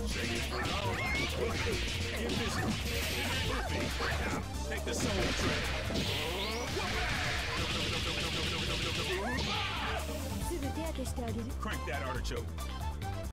Shake it for no. Get busy. Perfect. Now, take the soul train. すぐ手当てしてあげる。 Crank that artichoke.